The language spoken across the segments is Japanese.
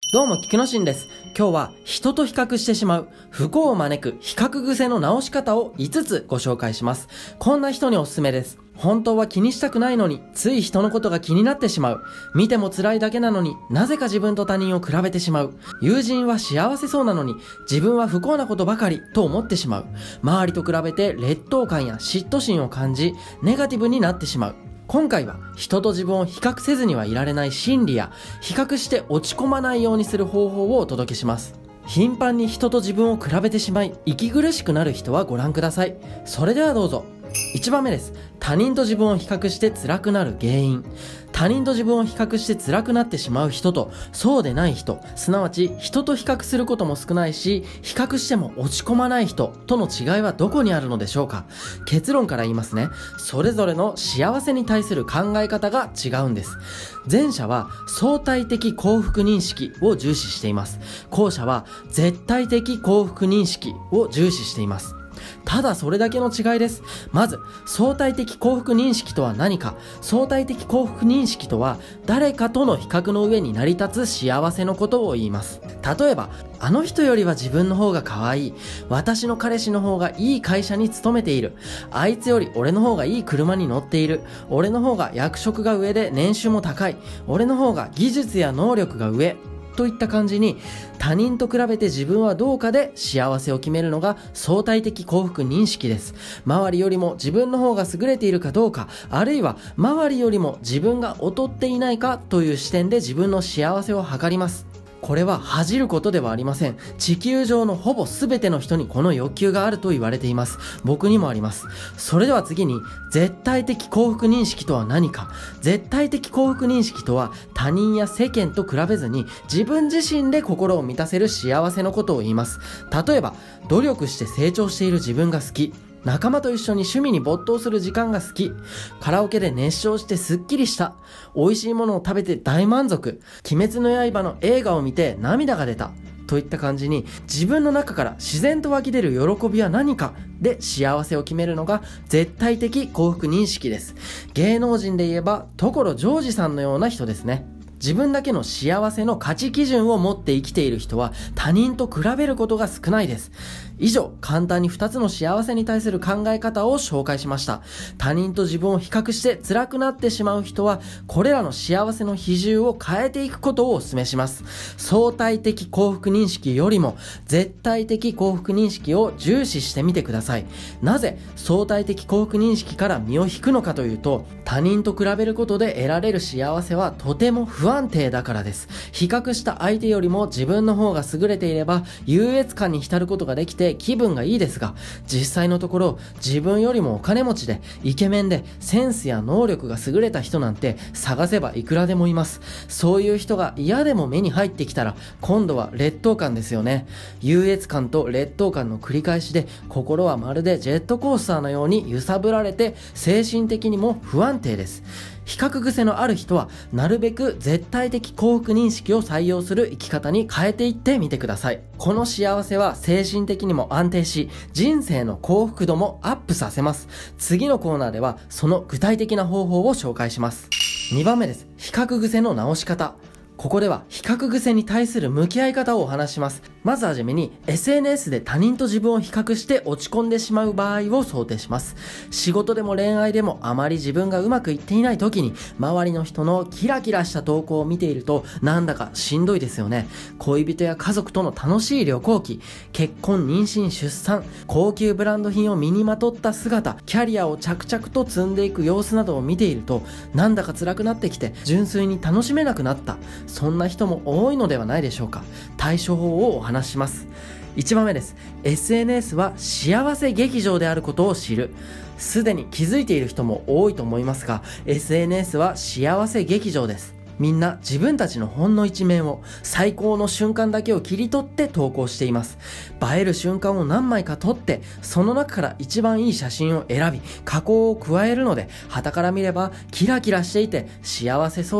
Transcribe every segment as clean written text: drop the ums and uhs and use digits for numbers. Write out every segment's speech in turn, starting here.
どうも、菊野真です。今日は人と比較してしまう不幸を招く比較癖の直し方を5つご紹介します。こんな人におすすめです。本当は気にしたくないのに、つい人のことが気になってしまう。見ても辛いだけなのになぜか自分と他人を比べてしまう。友人は幸せそうなのに、自分は不幸なことばかりと思ってしまう。周りと比べて劣等感や嫉妬心を感じ、ネガティブになってしまう。今回は人と自分を比較せずにはいられない心理や比較して落ち込まないようにする方法をお届けします。頻繁に人と自分を比べてしまい息苦しくなる人はご覧ください。それではどうぞ。1番目です。他人と自分を比較して辛くなる原因。他人と自分を比較して辛くなってしまう人とそうでない人、すなわち人と比較することも少ないし比較しても落ち込まない人との違いはどこにあるのでしょうか。結論から言いますね。それぞれの幸せに対する考え方が違うんです。前者は相対的幸福認識を重視しています。後者は絶対的幸福認識を重視しています。ただそれだけの違いです。まず、相対的幸福認識とは何か。相対的幸福認識とは、誰かとの比較の上に成り立つ幸せのことを言います。例えば、あの人よりは自分の方が可愛い。私の彼氏の方がいい会社に勤めている。あいつより俺の方がいい車に乗っている。俺の方が役職が上で年収も高い。俺の方が技術や能力が上。といった感じに他人と比べて自分はどうかで幸せを決めるのが相対的幸福認識です。周りよりも自分の方が優れているかどうか、あるいは周りよりも自分が劣っていないかという視点で自分の幸せを測ります。これは恥じることではありません。地球上のほぼ全ての人にこの欲求があると言われています。僕にもあります。それでは次に、絶対的幸福認識とは何か。絶対的幸福認識とは、他人や世間と比べずに自分自身で心を満たせる幸せのことを言います。例えば、努力して成長している自分が好き。仲間と一緒に趣味に没頭する時間が好き。カラオケで熱唱してスッキリした。美味しいものを食べて大満足。鬼滅の刃の映画を見て涙が出た。といった感じに自分の中から自然と湧き出る喜びは何かで幸せを決めるのが絶対的幸福認識です。芸能人で言えば所ジョージさんのような人ですね。自分だけの幸せの価値基準を持って生きている人は他人と比べることが少ないです。以上、簡単に2つの幸せに対する考え方を紹介しました。他人と自分を比較して辛くなってしまう人は、これらの幸せの比重を変えていくことをお勧めします。相対的幸福認識よりも絶対的幸福認識を重視してみてください。なぜ相対的幸福認識から身を引くのかというと、他人と比べることで得られる幸せはとても不安定だからです。比較した相手よりも自分の方が優れていれば優越感に浸ることができて気分がいいですが、実際のところ自分よりもお金持ちでイケメンでセンスや能力が優れた人なんて探せばいくらでもいます。そういう人が嫌でも目に入ってきたら今度は劣等感ですよね。優越感と劣等感の繰り返しで心はまるでジェットコースターのように揺さぶられて精神的にも不安定です。比較癖のある人はなるべく絶対的幸福認識を採用する生き方に変えていってみてください。この幸せは精神的にも安定し、人生の幸福度もアップさせます。次のコーナーではその具体的な方法を紹介します。2番目です。比較癖の直し方。ここでは比較癖に対する向き合い方をお話します。まずはじめに SNS で他人と自分を比較して落ち込んでしまう場合を想定します。仕事でも恋愛でもあまり自分がうまくいっていない時に周りの人のキラキラした投稿を見ているとなんだかしんどいですよね。恋人や家族との楽しい旅行記、結婚、妊娠、出産、高級ブランド品を身にまとった姿、キャリアを着々と積んでいく様子などを見ているとなんだか辛くなってきて純粋に楽しめなくなった。そんな人も多いのではないでしょうか。対処法をお話します。1番目です。 SNS は幸せ劇場であることを知る。すでに気づいている人も多いと思いますが、 SNS は幸せ劇場です。みんな自分たちのほんの一面を、最高の瞬間だけを切り取って投稿しています。映える瞬間を何枚か撮って、その中から一番いい写真を選び、加工を加えるので、傍から見ればキラキラしていて幸せそうで、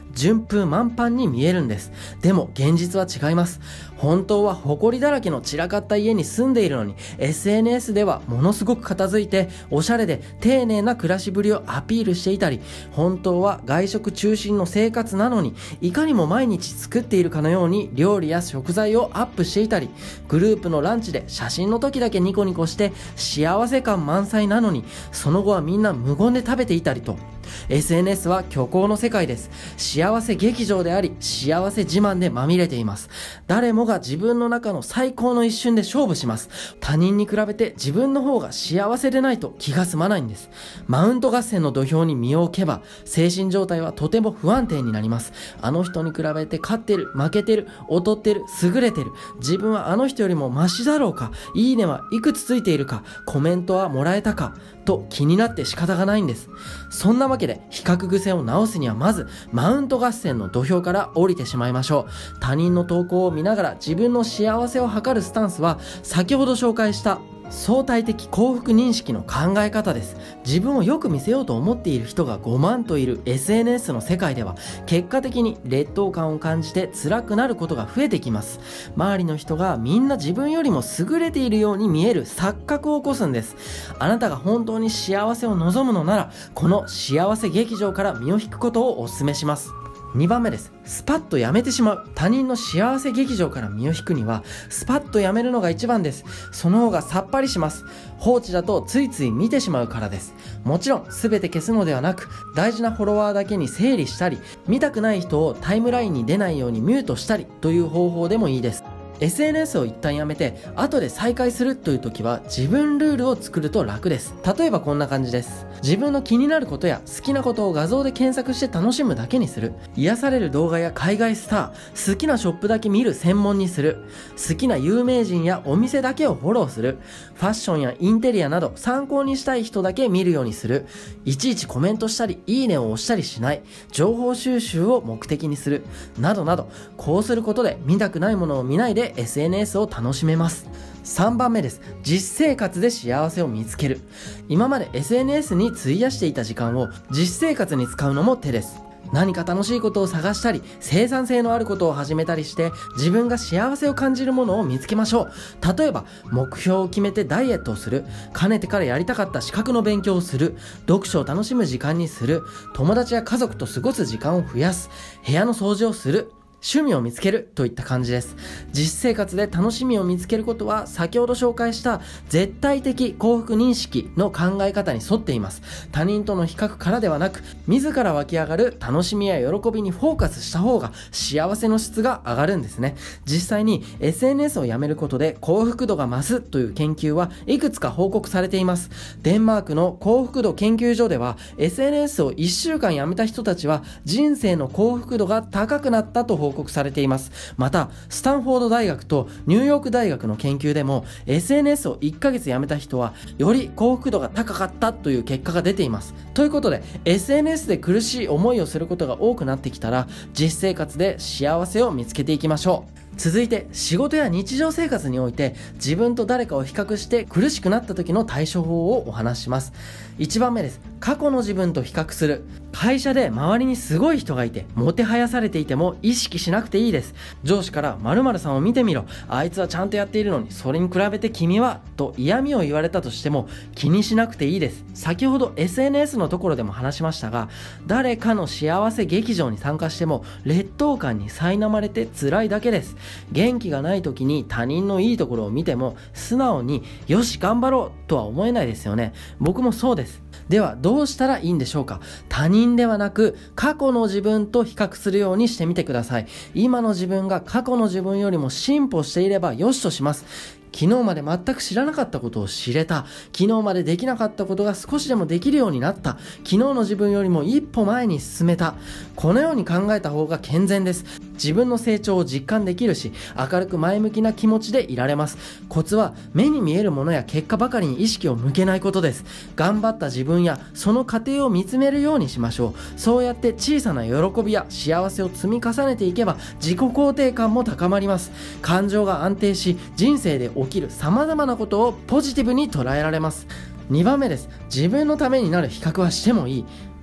順風満帆に見えるんです。でも現実は違います。本当は埃だらけの散らかった家に住んでいるのに、 SNS ではものすごく片付いておしゃれで丁寧な暮らしぶりをアピールしていたり、本当は外食中心の生活なのにいかにも毎日作っているかのように料理や食材をアップしていたり、グループのランチで写真の時だけニコニコして幸せ感満載なのに、その後はみんな無言で食べていたりと、SNS は虚構の世界です。幸せ劇場であり、幸せ自慢でまみれています。誰もが自分の中の最高の一瞬で勝負します。他人に比べて自分の方が幸せでないと気が済まないんです。マウント合戦の土俵に身を置けば、精神状態はとても不安定になります。あの人に比べて勝ってる、負けてる、劣ってる、優れてる、自分はあの人よりもマシだろうか、いいねはいくつついているか、コメントはもらえたかと気になって仕方がないんです。そんなわけで比較癖を直すには、まずマウント合戦の土俵から降りてしまいましょう。他人の投稿を見ながら自分の幸せを図るスタンスは、先ほど紹介した相対的幸福認識の考え方です。自分をよく見せようと思っている人が5万といる SNS の世界では、結果的に劣等感を感じて辛くなることが増えてきます。周りの人がみんな自分よりも優れているように見える錯覚を起こすんです。あなたが本当に幸せを望むのなら、この幸せ劇場から身を引くことをお勧めします。2番目です。スパッとやめてしまう。他人の幸せ劇場から身を引くには、スパッとやめるのが一番です。その方がさっぱりします。放置だとついつい見てしまうからです。もちろん全て消すのではなく、大事なフォロワーだけに整理したり、見たくない人をタイムラインに出ないようにミュートしたりという方法でもいいです。SNS を一旦やめて後で再開するという時は、自分ルールを作ると楽です。例えばこんな感じです。自分の気になることや好きなことを画像で検索して楽しむだけにする。癒される動画や海外スター、好きなショップだけ見る専門にする。好きな有名人やお店だけをフォローする。ファッションやインテリアなど参考にしたい人だけ見るようにする。いちいちコメントしたりいいねを押したりしない。情報収集を目的にする。などなど、こうすることで見たくないものを見ないでSNS を楽しめます。3番目です。実生活で幸せを見つける。今まで SNS に費やしていた時間を実生活に使うのも手です。何か楽しいことを探したり、生産性のあることを始めたりして、自分が幸せを感じるものを見つけましょう。例えば、目標を決めてダイエットをする。かねてからやりたかった資格の勉強をする。読書を楽しむ時間にする。友達や家族と過ごす時間を増やす。部屋の掃除をする。趣味を見つけるといった感じです。実生活で楽しみを見つけることは、先ほど紹介した絶対的幸福認識の考え方に沿っています。他人との比較からではなく、自ら湧き上がる楽しみや喜びにフォーカスした方が幸せの質が上がるんですね。実際に SNS をやめることで幸福度が増すという研究はいくつか報告されています。デンマークの幸福度研究所では、 SNS を1週間やめた人たちは人生の幸福度が高くなったと報告されています。また、スタンフォード大学とニューヨーク大学の研究でも SNS を1ヶ月やめた人はより幸福度が高かったという結果が出ています。ということで、 SNS で苦しい思いをすることが多くなってきたら、実生活で幸せを見つけていきましょう。続いて、仕事や日常生活において自分と誰かを比較して苦しくなった時の対処法をお話しします。1番目です。過去の自分と比較する。会社で周りにすごい人がいてもてはやされていても意識しなくていいです。上司から〇〇さんを見てみろ、あいつはちゃんとやっているのにそれに比べて君はと嫌味を言われたとしても気にしなくていいです。先ほど SNS のところでも話しましたが、誰かの幸せ劇場に参加しても劣等感に苛まれて辛いだけです。元気がない時に他人のいいところを見ても素直によし頑張ろうとは思えないですよね。僕もそうです。ではどうしたらいいんでしょうか。他人ではなく過去の自分と比較するようにしてみてください。今の自分が過去の自分よりも進歩していればよしとします。昨日まで全く知らなかったことを知れた。昨日までできなかったことが少しでもできるようになった。昨日の自分よりも一歩前に進めた。このように考えた方が健全です。自分の成長を実感できるし、明るく前向きな気持ちでいられます。コツは目に見えるものや結果ばかりに意識を向けないことです。頑張った自分やその過程を見つめるようにしましょう。そうやって小さな喜びや幸せを積み重ねていけば自己肯定感も高まります。感情が安定し、人生で起きる様々なことをポジティブに捉えられます。2番目です。自分のためになる比較はしてもいい。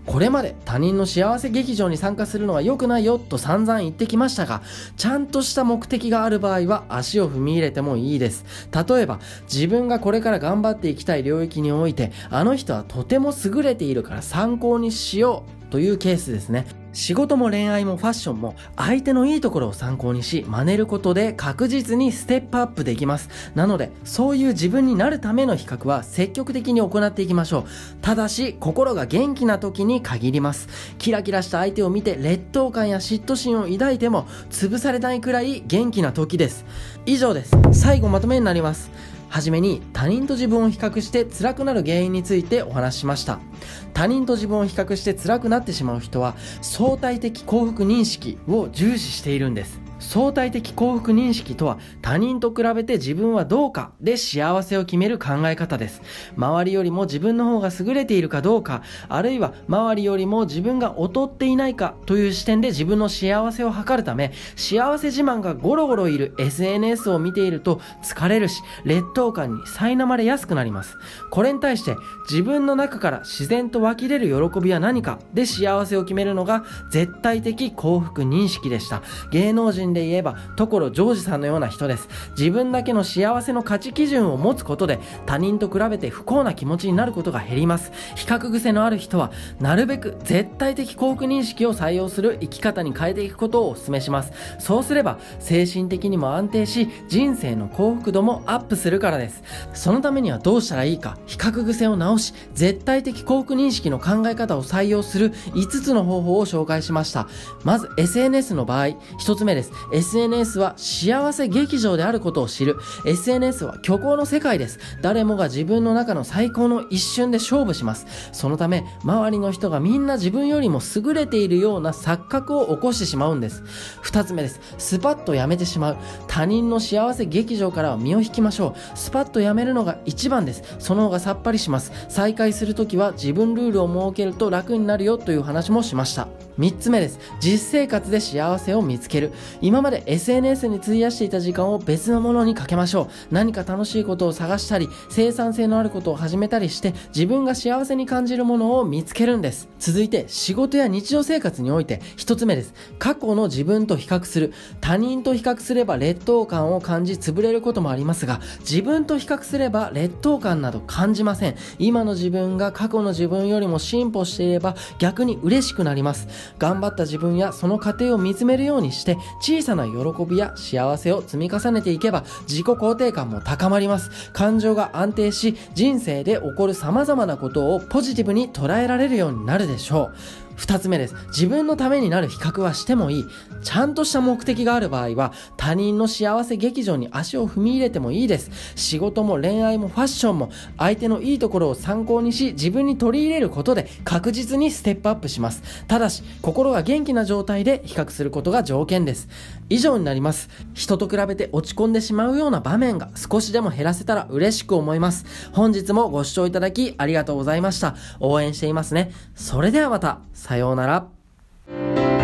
これまで他人の幸せ劇場に参加するのは良くないよと散々言ってきましたが、ちゃんとした目的がある場合は足を踏み入れてもいいです。例えば、自分がこれから頑張っていきたい領域において、あの人はとても優れているから参考にしようというケースですね。仕事も恋愛もファッションも相手のいいところを参考にし真似ることで確実にステップアップできます。なのでそういう自分になるための比較は積極的に行っていきましょう。ただし心が元気な時に限ります。キラキラした相手を見て劣等感や嫉妬心を抱いても潰されないくらい元気な時です。以上です。最後まとめになります。はじめに他人と自分を比較して辛くなる原因についてお話ししました。他人と自分を比較して辛くなってしまう人は相対的幸福認識を重視しているんです。相対的幸福認識とは他人と比べて自分はどうかで幸せを決める考え方です。周りよりも自分の方が優れているかどうか、あるいは周りよりも自分が劣っていないかという視点で自分の幸せを測るため、幸せ自慢がゴロゴロいる SNS を見ていると疲れるし、劣等感に苛まれやすくなります。これに対して自分の中から自然と湧き出る喜びは何かで幸せを決めるのが絶対的幸福認識でした。芸能人で言えば所ジョージさんのような人です。自分だけの幸せの価値基準を持つことで他人と比べて不幸な気持ちになることが減ります。比較癖のある人はなるべく絶対的幸福認識を採用する生き方に変えていくことをお勧めします。そうすれば精神的にも安定し人生の幸福度もアップするからです。そのためにはどうしたらいいか、比較癖を直し絶対的幸福認識の考え方を採用する5つの方法を紹介しました。まず SNS の場合、1つ目です。SNS は幸せ劇場であることを知る。 SNS は虚構の世界です。誰もが自分の中の最高の一瞬で勝負します。そのため周りの人がみんな自分よりも優れているような錯覚を起こしてしまうんです。2つ目です。スパッとやめてしまう。他人の幸せ劇場からは身を引きましょう。スパッとやめるのが一番です。その方がさっぱりします。再開するときは自分ルールを設けると楽になるよという話もしました。3つ目です。実生活で幸せを見つける。今まで SNS に費やしていた時間を別のものにかけましょう。何か楽しいことを探したり、生産性のあることを始めたりして自分が幸せに感じるものを見つけるんです。続いて仕事や日常生活において1つ目です。過去の自分と比較する。他人と比較すれば劣等感を感じ潰れることもありますが、自分と比較すれば劣等感など感じません。今の自分が過去の自分よりも進歩していれば逆に嬉しくなります。頑張った自分やその過程を見つめるようにして小さな喜びや幸せを積み重ねていけば自己肯定感も高まります。感情が安定し人生で起こる様々なことをポジティブに捉えられるようになるでしょう。2つ目です。自分のためになる比較はしてもいい。ちゃんとした目的がある場合は他人の幸せ劇場に足を踏み入れてもいいです。仕事も恋愛もファッションも相手のいいところを参考にし自分に取り入れることで確実にステップアップします。ただし心が元気な状態で比較することが条件です。以上になります。人と比べて落ち込んでしまうような場面が少しでも減らせたら嬉しく思います。本日もご視聴いただきありがとうございました。応援していますね。それではまた。さようなら。